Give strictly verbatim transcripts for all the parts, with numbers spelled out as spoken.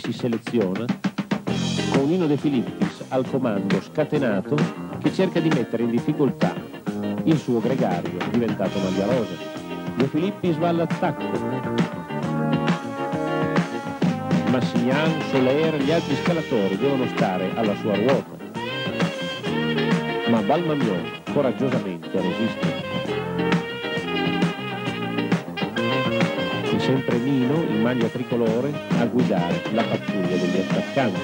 si seleziona, con Nino De Filippis al comando scatenato che cerca di mettere in difficoltà il suo gregario diventato maglia rosa. De Filippis va all'attacco. Massignan, Soler e gli altri scalatori devono stare alla sua ruota, ma Balmamion coraggiosamente resiste. E sempre Nino, in maglia tricolore, a guidare la pattuglia degli attaccanti.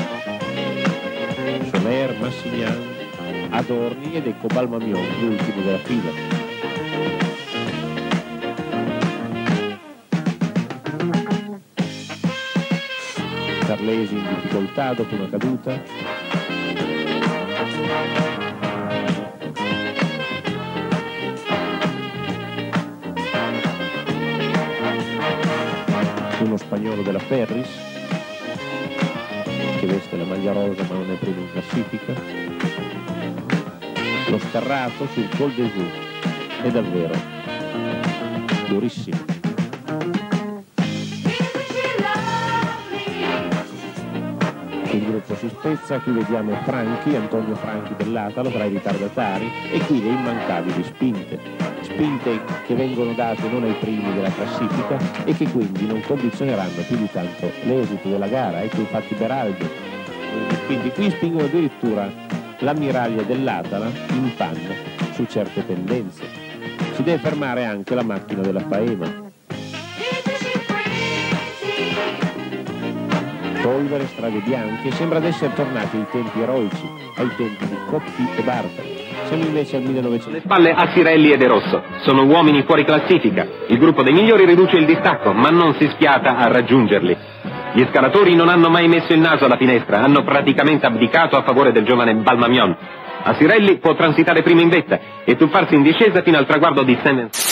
Soler, Massignan, Adorni ed ecco Balmamion, l'ultimo della fila. Carlesi in difficoltà dopo una caduta. Uno spagnolo della Ferris che veste la maglia rosa ma non è primo in classifica. Lo sterrato sul Col de Joux è davvero durissimo. Il gruppo si spezza, qui vediamo Franchi, Antonio Franchi dell'Atalo tra i ritardatari e qui le immancabili spinte, spinte che vengono date non ai primi della classifica e che quindi non condizioneranno più di tanto l'esito della gara. Ecco infatti Beraldi, quindi qui spingono addirittura l'ammiraglia dell'Atala in panna su certe tendenze. Si deve fermare anche la macchina della Faema. Polvere, strade bianche, sembra ad essere tornati ai tempi eroici, ai tempi di Coppi e Bartali. Siamo invece al millenovecento. Le spalle a Sirelli e De Rosso, sono uomini fuori classifica. Il gruppo dei migliori riduce il distacco, ma non si spiata a raggiungerli. Gli scalatori non hanno mai messo il naso alla finestra, hanno praticamente abdicato a favore del giovane Balmamion. A Sirelli può transitare prima in vetta e tuffarsi in discesa fino al traguardo di Saint-Vincent.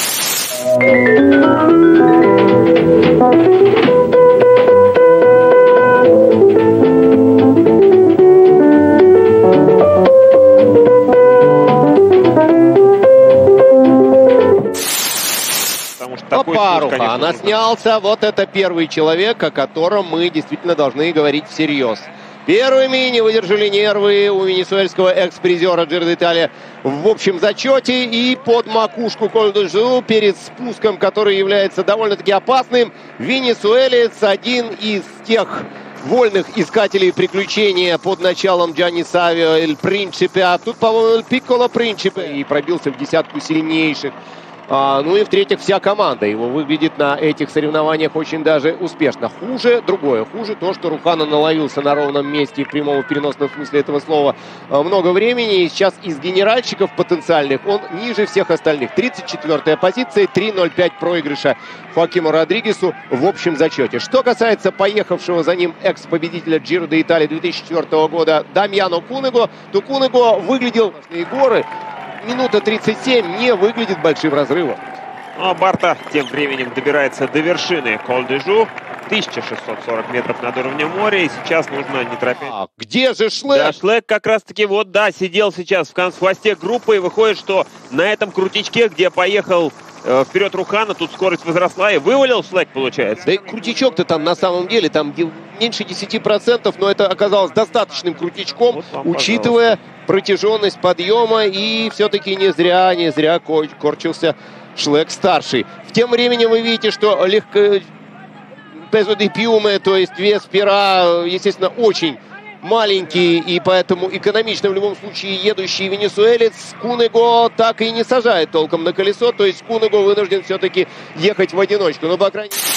Опа, Рухана снялся. Вот это первый человек, о котором мы действительно должны говорить всерьез. Первыми не выдержали нервы у венесуэльского экс-призера Джиро д'Италия в общем зачете. И под макушку Коль де Жоux перед спуском, который является довольно-таки опасным, венесуэлец, один из тех вольных искателей приключения под началом Джанни Савио, Эль Принчипе. А тут, по-моему, Эль Пикколо Принчипе. И пробился в десятку сильнейших. А, ну и в-третьих, вся команда его выглядит на этих соревнованиях очень даже успешно. Хуже другое. Хуже то, что Рухана наловился на ровном месте в прямом и переносном смысле этого слова много времени. И сейчас из генеральщиков потенциальных он ниже всех остальных. тридцать четвёртая позиция, три ноль пять проигрыша Хоакиму Родригесу в общем зачете. Что касается поехавшего за ним экс-победителя Джиро д'Италия две тысячи четвёртого года Дамьяно Кунего, то Кунего выглядел горы. Минута тридцать семь не выглядит большим разрывом. Ну а Барта тем временем добирается до вершины Коль де Жоux. тысяча шестьсот сорок метров над уровнем моря. И сейчас нужно не торопиться. А где же Шлек? Да, Шлек как раз таки вот, да, сидел сейчас в, в хвосте группы. И выходит, что на этом крутичке, где поехал э, вперед Рухана, тут скорость возросла и вывалил Шлек, получается. Да и крутичок-то там на самом деле, там меньше десяти процентов, но это оказалось достаточным крутичком, вот вам, учитывая пожалуйста. Протяженность подъема. И все-таки не зря, не зря корчился Шлек-старший. В тем временем вы видите, что легко... Пезо де пиуме, то есть вес пера, естественно, очень маленький и поэтому экономично в любом случае едущий венесуэлец Кунего так и не сажает толком на колесо. То есть Кунего вынужден все-таки ехать в одиночку. Но, по крайней мере...